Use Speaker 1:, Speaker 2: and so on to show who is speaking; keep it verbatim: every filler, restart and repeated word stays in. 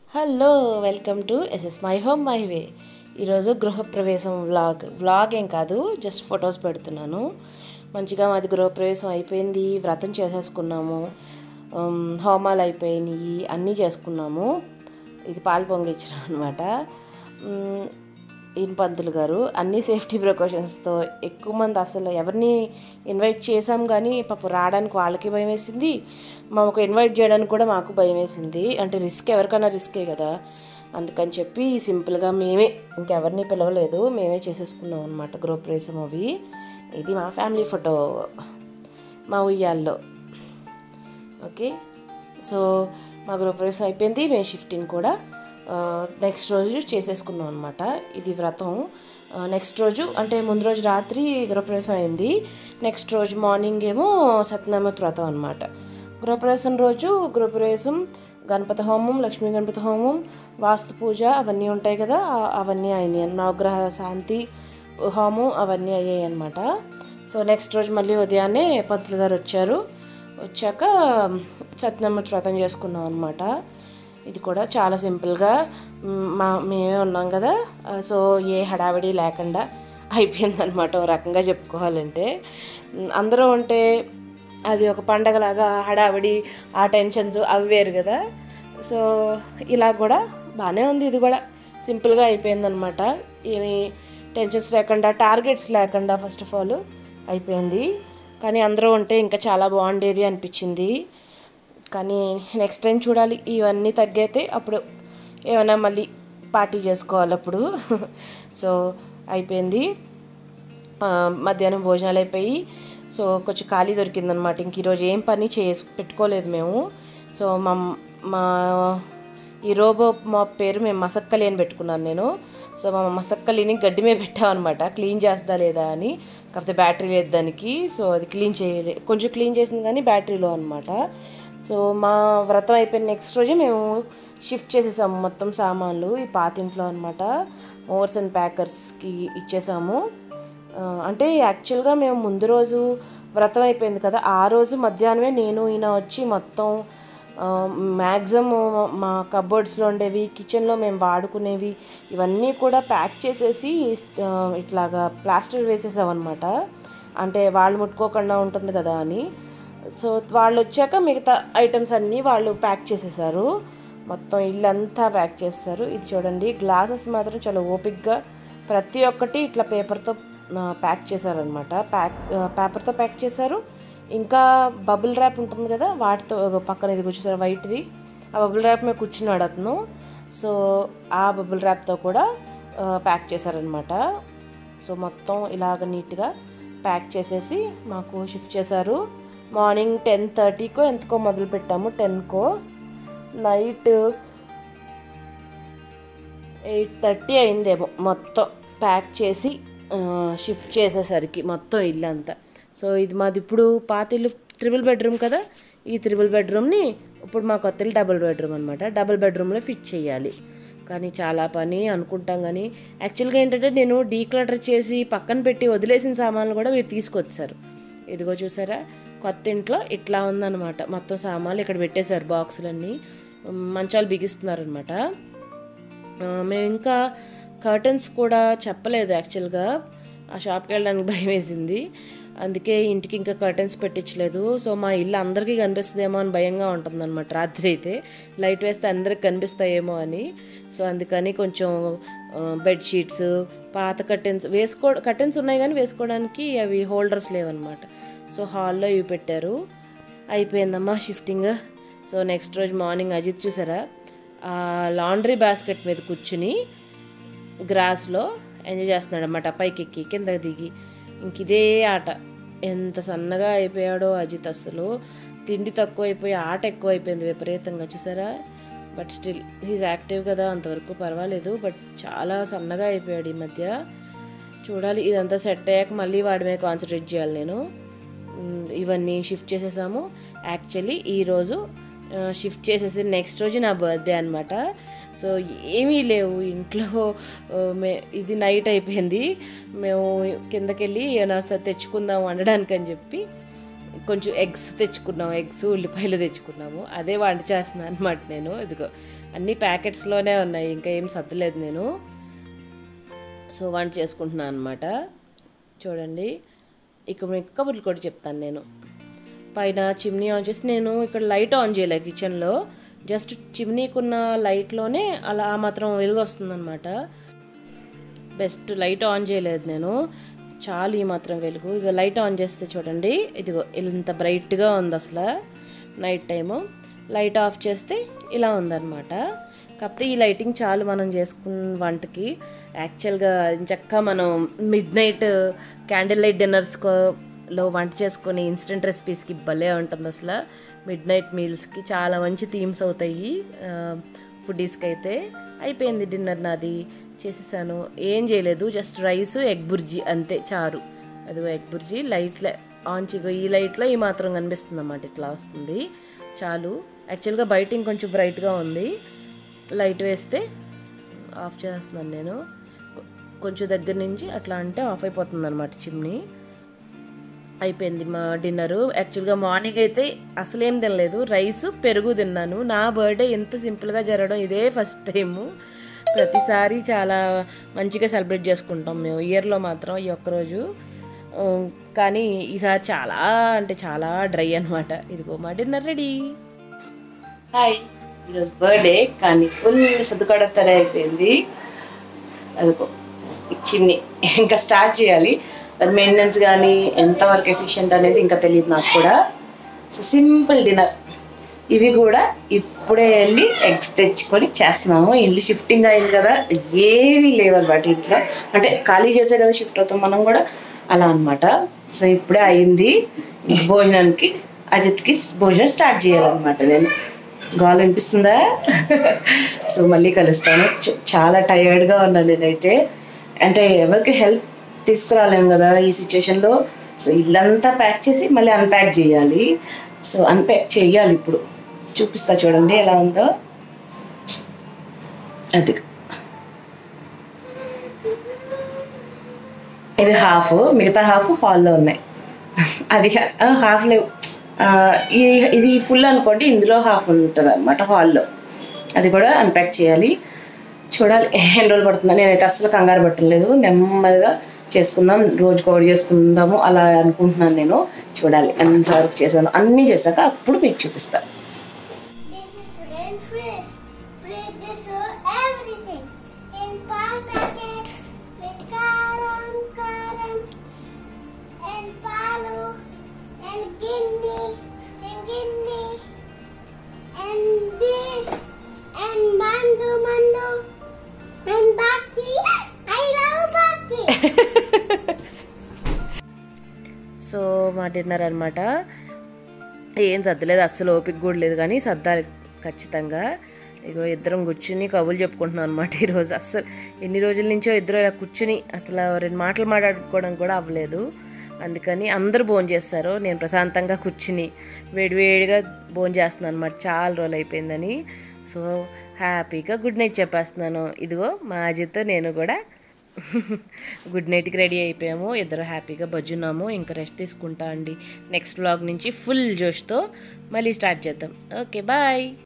Speaker 1: Hello welcome to SS my home my way. ఈరోజు గృహప్రవేశం vlog vlog ఏం కాదు, జస్ట్ ఫొటోస్ పెడుతున్నాను. మంచిగా మాది గృహప్రవేశం అయిపోయింది, వ్రతం చేసేసుకున్నాము, హోమాలు అయిపోయినాయి, అన్నీ చేసుకున్నాము. ఇది పాలు పొంగిచ్చడం అనమాట. ఈయన పంతులు గారు అన్ని సేఫ్టీ ప్రికాషన్స్తో, ఎక్కువ మంది అసలు ఎవరిని ఇన్వైట్ చేసాం కానీ పాపం రావడానికి వాళ్ళకి భయం వేసింది, మాకు ఇన్వైట్ చేయడానికి కూడా మాకు భయం వేసింది. అంటే రిస్క్, ఎవరికైనా రిస్కే కదా, అందుకని చెప్పి సింపుల్గా మేమే, ఇంకెవరిని పిలవలేదు, మేమే చేసేసుకున్నాం అనమాట గృహప్రవేశం అవి. ఇది మా ఫ్యామిలీ ఫోటో మా ఉయ్యాల్లో. ఓకే, సో మా గృహప్రవేశం అయిపోయింది, మే షిఫ్టింగ్ కూడా నెక్స్ట్ రోజు చేసేసుకున్నాం అనమాట. ఇది వ్రతం నెక్స్ట్ రోజు, అంటే ముందు రోజు రాత్రి గృహప్రవేశం అయింది, నెక్స్ట్ రోజు మార్నింగ్ ఏమో సత్యనారాయణ వ్రతం అనమాట. గృహప్రవేశం రోజు గృహప్రవేశం, గణపతి హోమం, లక్ష్మీ గణపతి హోమం, వాస్తు పూజ అవన్నీ ఉంటాయి కదా, అవన్నీ అయినాయి. నవగ్రహ శాంతి హోమం అవన్నీ అయ్యాయి అనమాట. సో నెక్స్ట్ రోజు మళ్ళీ ఉదయాన్నే పంతులు గారు వచ్చారు, వచ్చాక సత్యనారాయణ వ్రతం చేసుకున్నాం అనమాట. ఇది కూడా చాలా సింపుల్గా మా మేమే ఉన్నాం కదా, సో ఏ హడావిడి లేకుండా అయిపోయిందనమాట. ఒక రకంగా చెప్పుకోవాలంటే అందరూ ఉంటే అది ఒక పండగలాగా, హడావిడి ఆ టెన్షన్స్ అవి వేరు కదా. సో ఇలా కూడా బాగానే ఉంది, ఇది కూడా సింపుల్గా అయిపోయిందనమాట. ఏమి టెన్షన్స్ లేకుండా, టార్గెట్స్ లేకుండా ఫస్ట్ ఆఫ్ ఆల్ అయిపోయింది. కానీ అందరూ ఉంటే ఇంకా చాలా బాగుండేది అనిపించింది. కానీ నెక్స్ట్ టైం చూడాలి, ఇవన్నీ తగ్గైతే అప్పుడు ఏమైనా మళ్ళీ పార్టీ చేసుకోవాలి అప్పుడు. సో అయిపోయింది, మధ్యాహ్నం భోజనాలు అయిపోయి, సో కొంచెం ఖాళీ దొరికిందనమాట. ఇంక ఈరోజు ఏం పని చేసి పెట్టుకోలేదు మేము. సో మా మా ఈ రోబో మాప్ పేరు మేము మసక్కలి అని పెట్టుకున్నాను నేను. సో మా మసక్కలిని గడ్డి మీద పెట్టామన్నమాట, క్లీన్ చేస్తుందా లేదా అని. కాకపోతే బ్యాటరీ లేదు దానికి, సో అది క్లీన్ చేయలే, కొంచెం క్లీన్ చేసింది కానీ బ్యాటరీలో అనమాట. సో మా వ్రతం అయిపోయిన నెక్స్ట్ రోజే మేము షిఫ్ట్ చేసేసాము మొత్తం సామాన్లు ఈ పాతింట్లో అనమాట. మోవర్స్ అండ్ ప్యాకర్స్కి ఇచ్చేసాము. అంటే యాక్చువల్గా మేము ముందు రోజు వ్రతం అయిపోయింది కదా, ఆ రోజు మధ్యాహ్నమే నేను ఈయన వచ్చి మొత్తం మ్యాక్సిమం మా కబోర్డ్స్లో ఉండేవి, కిచెన్లో మేము వాడుకునేవి ఇవన్నీ కూడా ప్యాక్ చేసేసి ఇట్లాగా ప్లాస్టర్ వేసేసామన్నమాట. అంటే వాళ్ళు ముట్టుకోకుండా ఉంటుంది కదా అని. సో వాళ్ళు వచ్చాక మిగతా ఐటమ్స్ అన్నీ వాళ్ళు ప్యాక్ చేసేసారు, మొత్తం ఇల్లు అంతా ప్యాక్ చేస్తారు. ఇది చూడండి, గ్లాసెస్ మాత్రం చాలా ఓపిక్గా ప్రతి ఒక్కటి ఇట్లా పేపర్తో ప్యాక్ చేశారనమాట. ప్యాక్ పేపర్తో ప్యాక్ చేశారు. ఇంకా బబుల్ ర్యాప్ ఉంటుంది కదా, వాటితో పక్కన ఇది కూర్చోసారు వైట్ది, ఆ బబుల్ ర్యాప్ మీద కూర్చున్నాడు అతను. సో ఆ బబుల్ ర్యాప్తో కూడా ప్యాక్ చేశారనమాట. సో మొత్తం ఇలాగ నీట్గా ప్యాక్ చేసేసి మాకు షిఫ్ట్ చేశారు. మార్నింగ్ టెన్ థర్టీకో ఎంతకో మొదలు పెట్టాము, టెన్కో. నైట్ ఎయిట్ థర్టీ అయిందేమో మొత్తం ప్యాక్ చేసి షిఫ్ట్ చేసేసరికి మొత్తం ఇల్లు అంతా. సో ఇది మాది ఇప్పుడు పాతిల్లు త్రిబుల్ బెడ్రూమ్ కదా, ఈ త్రిబుల్ బెడ్రూమ్ని ఇప్పుడు మా కొత్త ఇల్లు డబుల్ బెడ్రూమ్ అనమాట. డబుల్ బెడ్రూమ్లో ఫిట్ చేయాలి, కానీ చాలా పని అనుకుంటాం. కానీ యాక్చువల్గా ఏంటంటే నేను డీక్లటర్ చేసి పక్కన పెట్టి వదిలేసిన సామాన్లు కూడా మీరు తీసుకొచ్చారు. ఇదిగో చూసారా, కొత్త ఇంట్లో ఇట్లా ఉందన్నమాట. మొత్తం సామాన్లు ఇక్కడ పెట్టేశారు, బాక్సులన్నీ, మంచాలు బిగిస్తున్నారనమాట. మేము ఇంకా కర్టన్స్ కూడా చెప్పలేదు యాక్చువల్గా, ఆ షాప్కి వెళ్ళడానికి భయం వేసింది, అందుకే ఇంటికి ఇంకా కర్టన్స్ పెట్టించలేదు. సో మా ఇల్లు అందరికీ కనిపిస్తుందేమో అని భయంగా ఉంటుందన్నమాట రాత్రి అయితే, లైట్ వేస్తే అందరికి కనిపిస్తాయేమో అని. సో అందుకని కొంచెం బెడ్షీట్స్, పాత కర్టెన్స్ వేసుకో కర్టెన్స్ ఉన్నాయి కానీ వేసుకోవడానికి అవి హోల్డర్స్ లేవన్నమాట. సో హాల్లో ఇవి పెట్టారు. అయిపోయిందమ్మా షిఫ్టింగ్. సో నెక్స్ట్ రోజు మార్నింగ్ అజిత్ చూసారా, లాండ్రీ బాస్కెట్ మీద కూర్చుని గ్రాస్లో ఎంజాయ్ చేస్తున్నాడు అన్నమాట, పైకి ఎక్కి కింద దిగి. ఇంక ఇదే ఆట, ఎంత సన్నగా అయిపోయాడో అజిత్, అసలు తిండి తక్కువ అయిపోయి ఆట ఎక్కువ అయిపోయింది విపరీతంగా చూసారా. బట్ స్టిల్ హీజ్ యాక్టివ్ కదా, అంతవరకు పర్వాలేదు. బట్ చాలా సన్నగా అయిపోయాడు ఈ మధ్య. చూడాలి, ఇదంతా సెట్ అయ్యాక మళ్ళీ వాడి మీద కాన్సన్ట్రేట్ చేయాలి నేను. ఇవన్నీ షిఫ్ట్ చేసేసాము. యాక్చువల్లీ ఈరోజు షిఫ్ట్ చేసేసి నెక్స్ట్ రోజు నా బర్త్డే అనమాట. సో ఏమీ లేవు ఇంట్లో, మే ఇది నైట్ అయిపోయింది, మేము కిందకెళ్ళి ఏమైనా తెచ్చుకుందాం వండడానికి అని చెప్పి కొంచెం ఎగ్స్ తెచ్చుకున్నాము, ఎగ్స్ ఉల్లిపాయలు తెచ్చుకున్నాము, అదే వంట చేస్తున్నాను అనమాట నేను. ఇదిగో అన్నీ ప్యాకెట్స్లోనే ఉన్నాయి, ఇంకా ఏం సర్దలేదు నేను. సో వంట చేసుకుంటున్నాను అనమాట. చూడండి, ఇక మీకు కబుర్లు కూడా చెప్తాను నేను. పైన చిమ్నీ ఆన్ చేసి, నేను ఇక్కడ లైట్ ఆన్ చేయలే కిచెన్లో, జస్ట్ చిమ్నీకున్న లైట్లోనే అలా ఆ మాత్రం వెలుగు వస్తుందన్నమాట. బెస్ట్ లైట్ ఆన్ చేయలేదు నేను, చాలు ఈ మాత్రం వెలుగు. ఇక లైట్ ఆన్ చేస్తే చూడండి, ఇదిగో ఇంత బ్రైట్గా ఉంది అసలు నైట్ టైము. లైట్ ఆఫ్ చేస్తే ఇలా ఉందన్నమాట. కాకపోతే ఈ లైటింగ్ చాలు మనం చేసుకున్న వంటకి. యాక్చువల్గా చక్కగా మనం మిడ్ నైట్ క్యాండిల్ లైట్ డిన్నర్స్లో వంట చేసుకొని ఇన్స్టెంట్ రెసిపీస్కి భలే ఉంటుంది అసలు. మిడ్ నైట్ మీల్స్కి చాలా మంచి థీమ్స్ అవుతాయి ఫుడీస్కి అయితే. అయిపోయింది డిన్నర్ నాది, చేసేసాను. ఏం చేయలేదు, జస్ట్ రైస్ ఎగ్ బుర్జీ అంతే, చారు. అదిగో ఎగ్ బుర్జీ లైట్లో ఆన్ చేయగో, ఈ లైట్లో ఈ మాత్రం కనిపిస్తుంది అన్నమాట, ఇట్లా వస్తుంది చాలు. యాక్చువల్గా బయట ఇంకొంచెం బ్రైట్గా ఉంది, లైట్ వేస్తే ఆఫ్ చేస్తున్నాను నేను. కొంచెం దగ్గర నుంచి అట్లా అంటే ఆఫ్ అయిపోతుంది అనమాట చిమ్నీ. అయిపోయింది మా డిన్నరు. యాక్చువల్గా మార్నింగ్ అయితే అసలేం తినలేదు, రైస్ పెరుగు తిన్నాను. నా బర్త్డే ఎంత సింపుల్గా జరగడం ఇదే ఫస్ట్ టైము. ప్రతిసారి చాలా మంచిగా సెలబ్రేట్ చేసుకుంటాం మేము ఇయర్లో మాత్రం ఈ ఒక్కరోజు, కానీ ఈసారి చాలా అంటే చాలా డ్రై అనమాట. ఇదిగో మా డిన్నర్ రెడీ. హాయ్, ఈరోజు బర్త్డే కానీ ఫుల్ సర్దుకడతనే అయిపోయింది. అదిగో చిన్ని ఇంకా స్టార్ట్ చేయాలి. దాని మెయింటెనెన్స్ కానీ ఎంతవరకు ఎఫిషియెంట్ అనేది ఇంకా తెలియదు నాకు కూడా. So simple dinner. ఇవి కూడా ఇప్పుడే వెళ్ళి ఎగ్స్ తెచ్చుకొని చేస్తున్నాము. ఇంట్లో షిఫ్టింగ్ అయింది కదా, ఏవి లేవు అనమాట ఇంట్లో. అంటే ఖాళీ చేసే కదా షిఫ్ట్ అవుతాం మనం కూడా, అలా అనమాట. సో ఇప్పుడే అయింది. భోజనానికి అజిత్కి భోజనం స్టార్ట్ చేయాలన్నమాట. నేను గాలు అనిపిస్తుందా? సో మళ్ళీ కలుస్తాను. చాలా టయర్డ్గా ఉన్నాను నేనైతే. అంటే ఎవరికి హెల్ప్ తీసుకురాలేము కదా ఈ సిచ్యువేషన్లో. సో ఇల్లంతా ప్యాక్ చేసి మళ్ళీ అన్ప్యాక్ చేయాలి. సో అన్ప్యాక్ చేయాలి ఇప్పుడు. చూపిస్తా చూడండి ఎలా ఉందో. అది ఇది హాఫ్, మిగతా హాఫ్ హాల్లో ఉన్నాయి. అది హాఫ్ లేవు, ఇది ఫుల్ అనుకోండి, ఇందులో హాఫ్ ఉంటుంది అనమాట హాల్లో. అది కూడా అన్ప్యాక్ చేయాలి. చూడాలి ఎన్ని రోజులు పడుతుందా. నేనైతే అస్సలు కంగారు పట్టలేదు, నెమ్మదిగా చేసుకుందాం, రోజు కవర్ చేసుకుందాము అలా అనుకుంటున్నాను నేను. చూడాలి ఎంతవరకు చేశాను. అన్నీ చేశాక అప్పుడు మీకు చూపిస్తాను. సో మా డిన్నర్ అనమాట. ఏం సర్దలేదు, అస్సలు ఓపిక కూడా లేదు, కానీ సర్దాలి ఖచ్చితంగా. ఇగో ఇద్దరం కూర్చుని కబుర్లు చెప్పుకుంటున్నాం అనమాట ఈరోజు. అస్సలు ఎన్ని రోజుల నుంచో ఇద్దరు ఇలా కూర్చుని అసలు రెండు మాటలు మాట్లాడుకోవడం కూడా అవ్వలేదు. అందుకని అందరూ భోజనం చేస్తారు, నేను ప్రశాంతంగా కూర్చుని వేడివేడిగా భోజనం చేస్తున్నాను అనమాట. చాలా రోజులు అయిపోయిందని. సో హ్యాపీగా గుడ్ నైట్ చెప్పేస్తున్నాను. ఇదిగో మా అజిత్తో నేను కూడా గుడ్ నైట్కి రెడీ అయిపోయాము. ఇద్దరు హ్యాపీగా బజ్జున్నాము. ఇంకా రెస్ట్ తీసుకుంటా అండి. నెక్స్ట్ వ్లాగ్ నుంచి ఫుల్ జోష్తో మళ్ళీ స్టార్ట్ చేద్దాం. Okay bye.